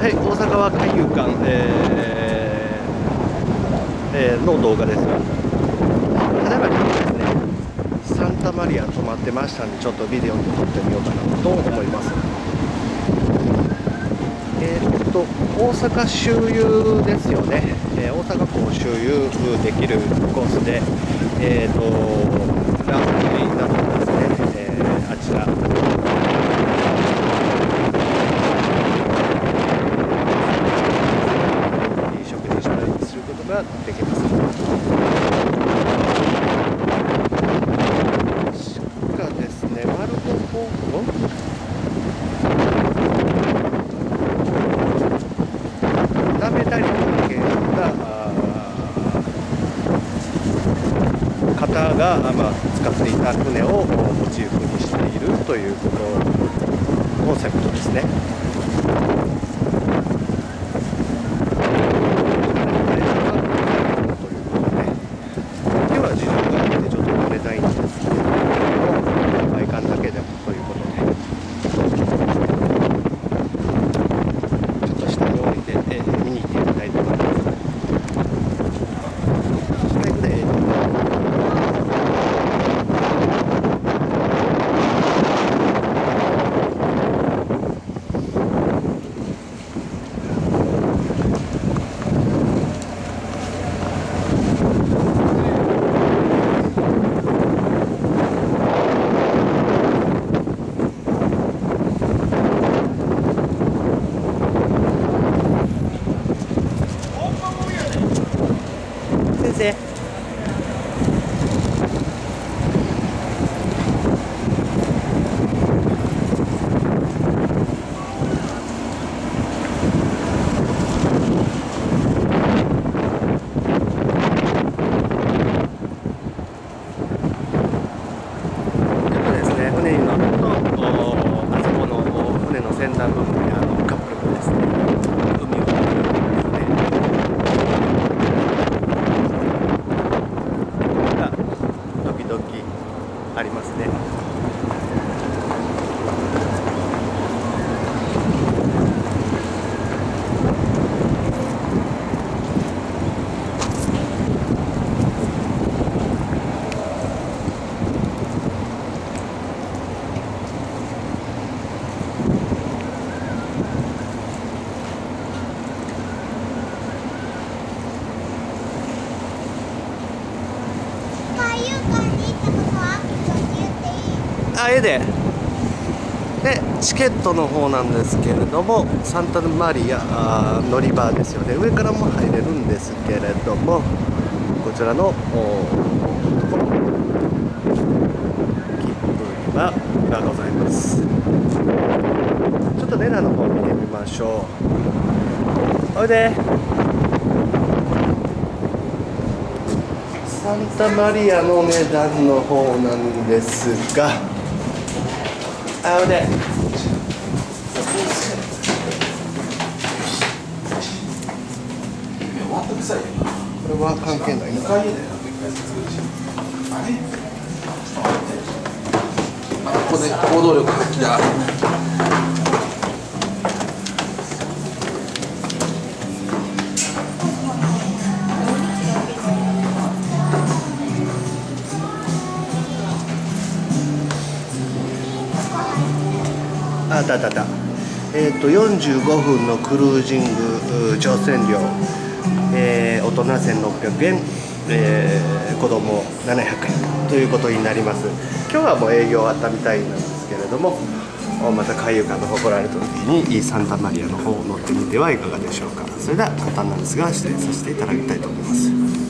はい、大阪は海遊館、の動画ですが、ただいまですね、サンタマリア泊まってましたんで、ちょっとビデオに撮ってみようかなと思います。大阪周遊ですよね、大阪港周遊できるコースで、ラーメンなどですね、あちらができます。確かですね、マルコポーロダメダリの系が方が、使っていた船をモチーフにしているというコンセプトですね。先生、船に乗ると、あそこの船の先端部分にカップルがですね、海を渡るんですね。が時々ありますね。絵でチケットの方なんですけれども、サンタマリア乗り場ですよね。上からも入れるんですけれども、こちらのところ切符がございます。ちょっとネラの方見てみましょう。おいで。サンタマリアの値段の方なんですが、おいで。これは関係ないな。 ここで行動力発揮だ。 あったあったあった。45分のクルージング乗船料、大人1600円、子供700円ということになります。今日はもう営業終わったみたいなんですけれども、また海遊館の方来られた時にサンタマリアの方を乗ってみてはいかがでしょうか。それでは簡単なんですが失礼させていただきたいと思います。